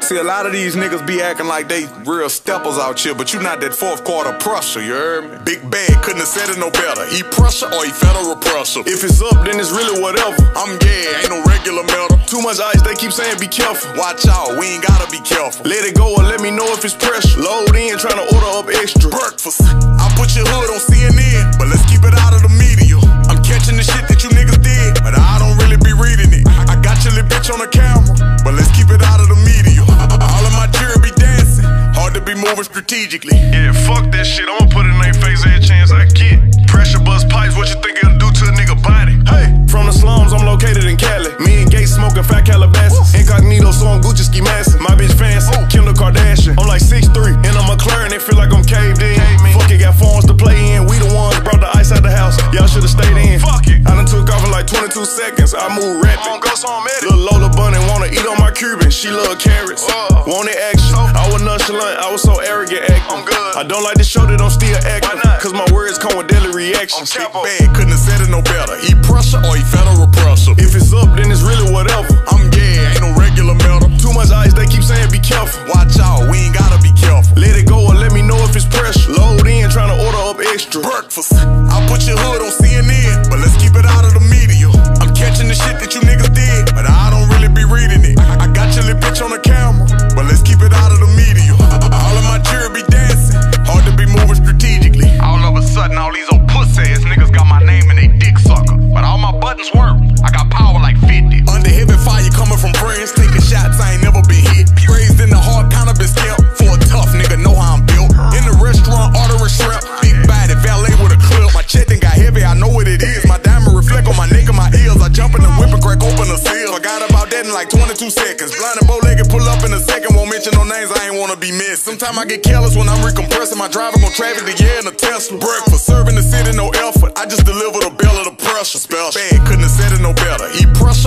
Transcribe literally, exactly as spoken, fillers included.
See, a lot of these niggas be acting like they real steppers out here, but you not that fourth quarter pressure, you heard me? Big Bad couldn't have said it no better. He pressure or he federal pressure. If it's up, then it's really whatever. I'm yeah, ain't no regular metal. Too much ice, they keep saying be careful. Watch out, we ain't gotta be careful. Let it go or let me know if it's pressure. Load in, tryna order up extra breakfast. I put your hood on C N N, but let's keep it out of the media. I'm catching the shit that you niggas did, but I don't really be reading it. I got your little bitch on the camera, but let's keep it out of the media. All of my jury be dancing, hard to be moving strategically. Yeah, fuck that shit, I'ma put it in their face every chance I get. Pressure bust pipes, what you think it'll do to a nigga body? Hey, from the slums, I'm located in Cali. Me and Gates smoking fat Calabasas. Incognito, so I'm Gucci ski mask. My bitch fancy, Kendall Kardashian. I'm like six three, in a McLaren, they feel like I'm caved in. Fuck it, got phones to play in. We the ones brought the ice out the house. Y'all should've stayed in. Fuck it, I done took off in like twenty-two seconds. I move rapid. On go, so I'm at it. Lil' Lola Bunny wanna eat on my Cuban. She love carrots. Uh, Wanted action. I was nonchalant, I was so arrogant acting. I'm good. I don't like to show that I'm still acting. Why not? Cause my words come with deadly reactions. I'm Big Bad couldn't have said it no better. He pressure or he federal pressure. If it's up, then it's really whatever. I'm yeah, ain't no regular metal. Too much ice, they keep saying be careful. Watch out, we ain't gotta be careful. Let it go or let me know if it's pressure. Load in, tryna order up extra breakfast. I put your hood on C N N, but let's keep it out of the media. I'm catching the shit that you niggas did, but I don't really be reading it. I got your little bitch on the camera, but let's keep it out of the media. All of my jury be dancing, hard to be moving strategically. All of a sudden, all these old pussy ass niggas got my name and they dick sucker. But all my buttons work, I got power like fifty. Under heavy fire coming from friends, taking shots, I ain't never been hit. Raised in the heart, kinda been scared. For a tough nigga, know how I'm built. In the restaurant, ordering shrimp. Big body, valet with a clip. My check done got heavy, I know what it is. My diamond reflect on my neck and my ears. I jump in the whip and crack open the seal. Forgot about that in like twenty-two seconds. Blind and bow-legged, pull up in a second. Won't mention no names, I ain't wanna be missed. Sometimes I get careless when I'm recompressing. My driver gon' traffic the yeah in a Tesla. Breakfast, serving the city, no effort. I just deliver the bell of the pressure. Special. Bad couldn't have said it no better. He pressure